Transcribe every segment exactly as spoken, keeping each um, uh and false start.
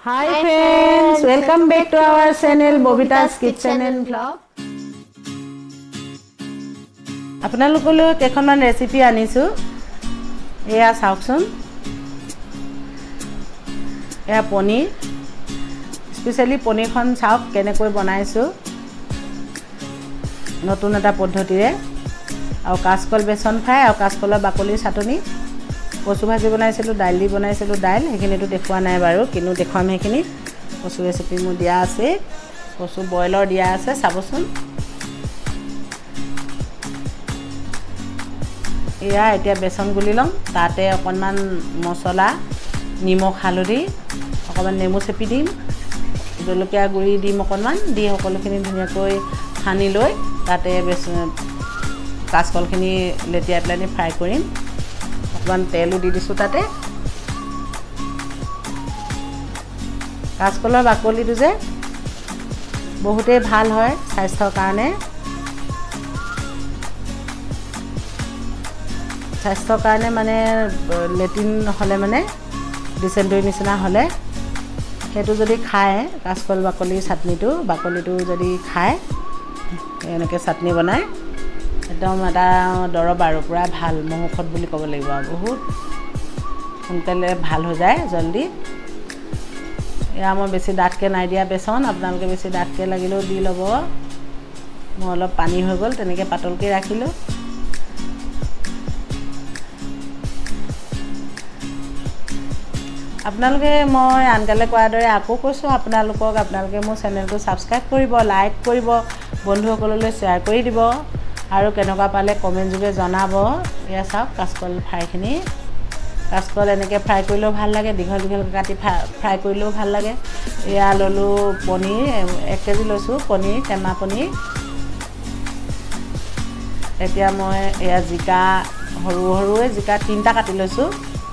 Hi friends, welcome back to our channel Bobita's Kitchen and Vlog. আপোনালোকলৈ কেইখনমান recipe আনিছো এয়া চাওকচোন এয়া পনীৰ স্পেশালি পনীৰখন চাওক কেনেকৈ বনাইছো নতুন এটা পদ্ধতিৰে আৰু কাচকল বেচন ফ্ৰাই আৰু কাচকলৰ বাকলিৰ চাটনি কচু ভাজি বনাইছিলো দাইলি বনাইছিলো দাইল হেখিনিটো দেখুৱা নাই বাৰু কিন্তু দেখুৱাম হেখিনি কচু ৰেচিপি মু দিয়া আছে কচু বয়লৰ দিয়া আছে চাবচোন এয়া এতিয়া বেচন গুলি লম তাতে অকনমান মছলা নিমখ হালধি অকনমান নেমু চেপি দিম জলকীয়া গুৰি দিম অকনমান দি সকলোখিনি ধুনীয়াকৈ সানি লৈ তাতে বেচন কাচকলখিনি লেটিয়াই পেলাই ফ্ৰাই কৰিম অকনমান তেলো দি দিছো তাতে কাচকলৰ বাকলিটো যে বহুতে ভাল হয় স্বাস্থ্যৰ কাৰণে স্বাস্থ্যৰ কাৰণে মানে লেটিন হলে মানে ডিসেন্ট্ৰি নিচিনা হলে হেতু যদি খায় কাচকল বাকলি চাটনিটো বাকলিটো যদি খায় এনেকৈ চাটনি বনায় একদম এটা দৰব আৰু পুৰা ভাল মহৌষধ বুলি ক'ব লাগিব বহুত সোনকালে ভাল হৈ যায় জলদি এয়া মই বেছি ডাঠকে নাই দিয়া বেচন আপোনালোকে বেছি ডাঠকে লাগিলেও দি ল'ব মই অলপ পানী হৈ গ'ল তেনেকৈ পাতলকৈ ৰাখিলোঁ আপোনালোকে মই আনকালে কোৱাৰ দৰে আকৌ কৈছো আপোনালোকক আপোনালোকে মোৰ চেনেলটো সাবস্ক্ৰাইব কৰিব লাইক কৰিব বন্ধুসকললৈ শ্বেয়াৰ কৰি দিব আৰু কেনেকুৱা পালে কমেন্ট যোগে জনাব এয়া চাওক কাচকল ফ্ৰাইখিনি কাচকল এনেকৈ ফ্ৰাই কৰিলেও ভাল লাগে দীঘল দীঘল কাটি ফ্ৰাই কৰিলেও ভাল লাগে এয়া ললো পনীৰ এক কেজি লৈছো পনীৰ টেমা পনীৰ এতিয়া মই এয়া জিকা সৰু সৰুৱে জিকা তিনটা কাটি লৈছো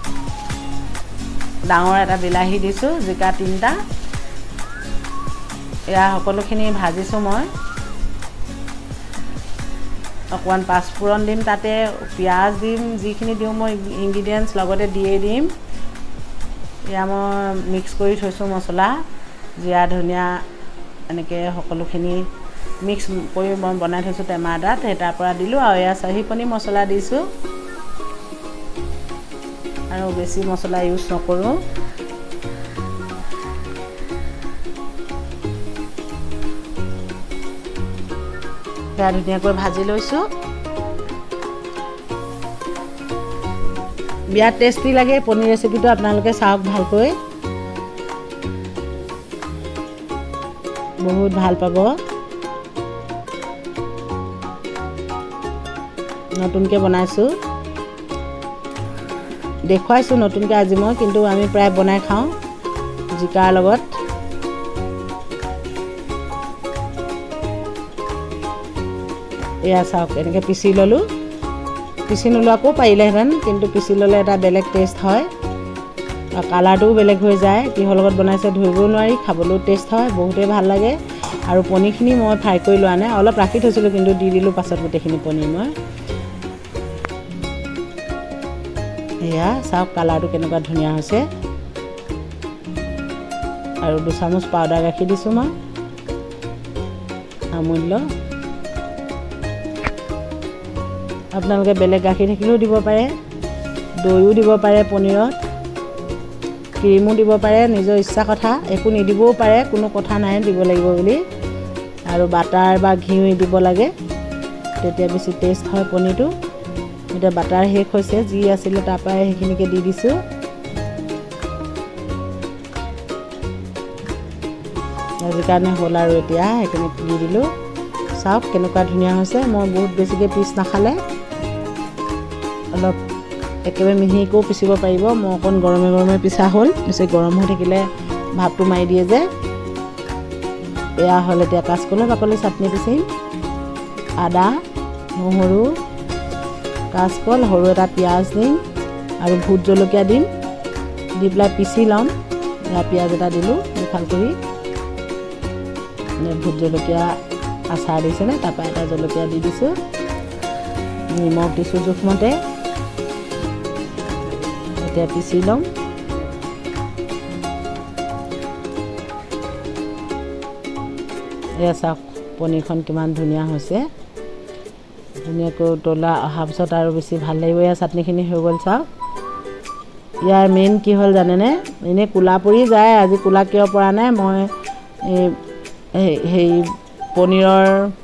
ডাঙৰ এটা বিলাহী দিছো জিকা তিনটা এয়া সকলোখিনি ভাজিছো মই অকমান পাঁচফোৰণ দিম তাতে পিয়াজ দিম যিখিনি দিও মই ইনগ্ৰেডিয়েন্টস লগতে দিয়ে দিম এয়া মই মিক্স কৰি থৈছো মছলা জিৰা ধনিয়া এনেকৈ সকলোখিনি মিক্স কৰি মই বনাই থৈছো টেমা এটাত হেতাৰ পৰা দিলো আৰু এয়া চাহি পনীৰ মছলা দিছো আৰু বেছি মছলা ইউজ নকৰো এয়া ধুনীয়াকৈ ভাজি লৈছো বিৰাট টেষ্টি লাগে পনীৰ ৰেচিপিটো আপোনালোকে চাওক ভালকৈ বহুত ভাল পাব নতুনকৈ বনাইছো দেখুৱাইছো নতুনকৈ আজি মই কিন্তু আমি প্ৰায় বনাই খাওঁ জিকাৰ লগত এয়া চাওক এনেকৈ পিচি ললো পিচি নোলোৱাকো পাৰিলেহেঁতেন কিন্তু পিচি ল'লে এটা বেলেগ টেষ্ট হয় আৰু কালাৰটোও বেলেগ হৈ যায় কিহৰ লগত বনাইছে ধৰিবও নোৱাৰি খাবলৈও টেষ্ট হয় বহুতেই ভাল লাগে আৰু পনীৰখিনি মই ফ্ৰাই কৰি লোৱা নাই অলপ ৰাখি থৈছিলোঁ কিন্তু দি দিলোঁ পাছত গোটেইখিনি পনীৰ মই এয়া চাওক কালাৰটো কেনেকুৱা ধুনীয়া হৈছে আৰু দুচামুচ পাউডাৰ গাখীৰ দিছোঁ মই আমুল্য আপোনালোকে বেলেগ গাখীৰ থাকিলেও দিব পাৰে দৈও দিব পাৰে পনীৰত ক্ৰীমো দিব পাৰে নিজৰ ইচ্ছা কথা একো নিদিবও পাৰে কোনো কথা নাই দিব লাগিব বুলি আৰু বাটাৰ বা ঘিউ দিব লাগে তেতিয়া বেছি টেষ্ট হয় পনীৰটো এটা বাটাৰ শেষ হৈছে যি আছিল তাৰ পৰা হেখিনিকে দি দিছো আজি কাৰণে হ'ল আৰু এতিয়া হেখিনি দি দিলো চাওক কেনেকুৱা ধুনীয়া হৈছে মই বহুত বেছিকৈ পিচ নাখালে অলপ একেবাৰে মিহিকৈও পিচিব পাৰিব মই অকণ গৰমে গৰমে পিছা হ'ল বেছি গৰম হৈ থাকিলে ভাপটো মাৰি দিয়ে যে এয়া হ'ল এতিয়া কাচকলৰ বাকলি চাটনি পিচিম আদা নহৰু কাচকল সৰু এটা পিয়াজ দিম আৰু ভূত জলকীয়া দিম দি পেলাই পিচি ল'ম এয়া পিয়াজ এটা দিলোঁ দুফাল কৰি ভূত জলকীয়া আচাৰ দিছেনে তাৰপৰা এটা জলকীয়া দি দিছোঁ নিমখ দিছোঁ জোখমতে এতিয়া পিচি ল'ম এয়া চাওক পনীৰখন কিমান ধুনীয়া হৈছে ধুনীয়াকৈ উতলা অহাৰ পিছত আৰু বেছি ভাল লাগিব এয়া চাটনিখিনি হৈ গ'ল চাওক ইয়াৰ মেইন কি হ'ল জানেনে এনেই কোলা পৰি যায় আজি কোলা কিয় পৰা নাই মই সেই পনীৰৰ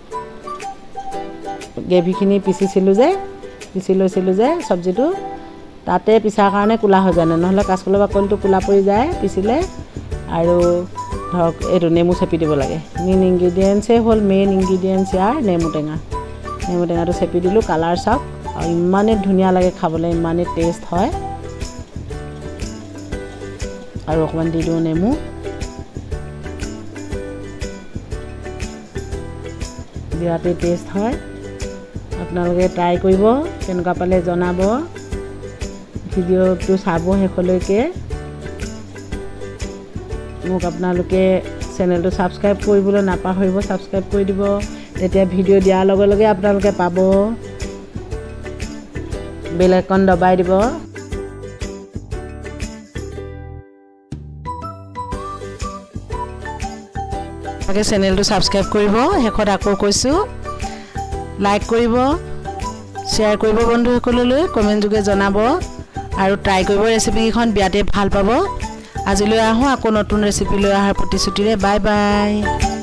গ্ৰেভিখিনি পিচিছিলোঁ যে পিচি লৈছিলোঁ যে চব্জিটো তাতে পিছাৰ কাৰণে কোলা হৈ যায় নহ'লে কাঁচকলৰ বাকলিটো কোলা পৰি যায় পিচিলে আৰু ধৰক এইটো নেমু চেপি দিব লাগে মেইন ইনগ্ৰিডিয়েণ্টছেই হ'ল মেইন ইনগ্ৰিডিয়েণ্টছ ইয়াৰ নেমু টেঙা নেমু টেঙাটো চেপি দিলোঁ কালাৰ চাওক আৰু ইমানেই ধুনীয়া লাগে খাবলৈ ইমানেই টেষ্ট হয় আৰু অকণমান দি দিওঁ নেমু বিৰাটেই টেষ্ট হয় আপোনালোকে ট্ৰাই কৰিব কেনেকুৱা পালে জনাব ভিডিঅ'টো চাব শেষলৈকে মোক আপোনালোকে চেনেলটো ছাবস্ক্ৰাইব কৰিবলৈ নাপাহৰিব ছাবস্ক্ৰাইব কৰি দিব তেতিয়া ভিডিঅ' দিয়াৰ লগে লগে আপোনালোকে পাব বেল আইকন দবাই দিব তাকে চেনেলটো ছাবস্ক্ৰাইব কৰিব শেষত আকৌ কৈছোঁ লাইক কৰিব শ্বেয়াৰ কৰিব বন্ধুসকললৈ কমেণ্ট যোগে জনাব আৰু ট্ৰাই কৰিব ৰেচিপিকেইখন বিৰাটেই ভাল পাব আজিলৈ আহোঁ আকৌ নতুন ৰেচিপি লৈ অহাৰ প্ৰতিশ্ৰুতিৰে বাই বাই